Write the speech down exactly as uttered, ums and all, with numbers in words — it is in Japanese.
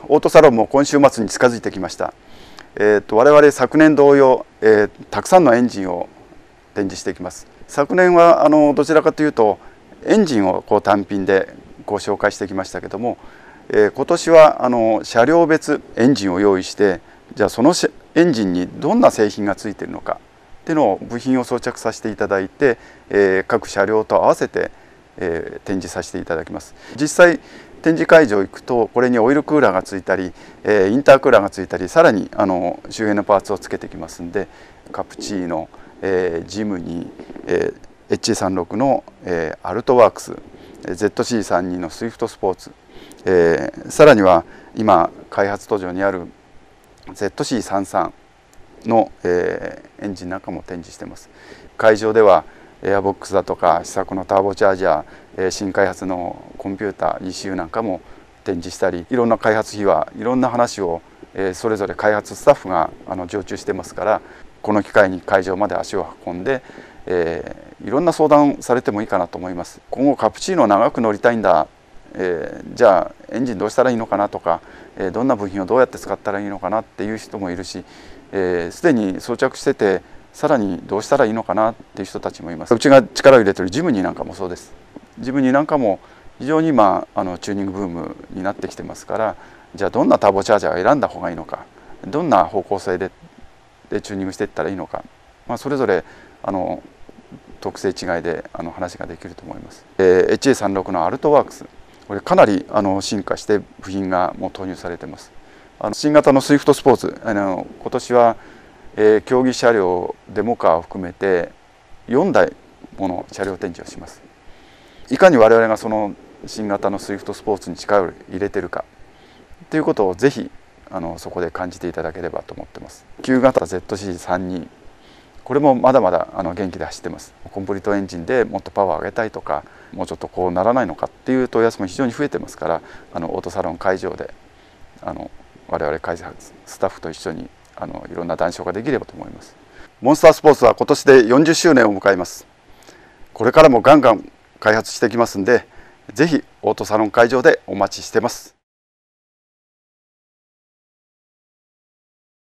オートサロンも今週末に近づいてきました。えー、と我々昨年同様、えー、たくさんのエンジンを展示していきます。昨年はあのどちらかというとエンジンをこう単品でご紹介してきましたけども、えー、今年はあの車両別エンジンを用意して、じゃあそのエンジンにどんな製品がついているのかっていうのを部品を装着させていただいて、えー、各車両と合わせて、えー、展示させていただきます。実際展示会場行くとこれにオイルクーラーがついたり、えー、インタークーラーがついたり、さらにあの周辺のパーツをつけてきますんで、カプチーノ、えー、ジムニー、えー、エイチエーさんじゅうろく の、えー、アルトワークス、 ゼットシーさんじゅうに のスイフトスポーツ、えー、さらには今開発途上にある ゼットシーさんじゅうさん の、えー、エンジンなんかも展示しています。会場ではエアボックスだとか試作のターボチャージャー、新開発のコンピューター イーシーユー なんかも展示したり、いろんな開発秘話、いろんな話をそれぞれ開発スタッフが常駐してますから、この機会に会場まで足を運んで、えー、いろんな相談されてもいいかなと思います。今後カプチーノを長く乗りたいんだ、えー、じゃあエンジンどうしたらいいのかなとか、えー、どんな部品をどうやって使ったらいいのかなっていう人もいるし、すで、えー、に装着しててさらにどうしたらいいのかなっていう人たちもいます。うちが力を入れてるジムニーなんかもそうです。ジムニーなんかも非常に今あのチューニングブームになってきてますから、じゃあどんなターボチャージャーを選んだ方がいいのか、どんな方向性ででチューニングしていったらいいのか、まあ、それぞれあの特性違いであの話ができると思います。えー、エイチエーさんじゅうろく のアルトワークス、これかなりあの進化して部品がもう投入されてます。あの新型のスイフトスポーツ、あの今年はえー、競技車両デモカーを含めてよんだいもの車両展示をします。いかに我々がその新型のスイフトスポーツに力を入れてるかということをぜひあのそこで感じていただければと思ってます。旧型 ゼットシーさんじゅうに、 これもまだまだあの元気で走ってます。コンプリートエンジンでもっとパワーを上げたいとか、もうちょっとこうならないのかっていう問い合わせも非常に増えてますから、あのオートサロン会場であの我々開発スタッフと一緒にあのいろんな談笑ができればと思います。モンスタースポーツは今年でよんじゅっしゅうねんを迎えます。これからもガンガン開発していきますんで、ぜひオートサロン会場でお待ちしてます。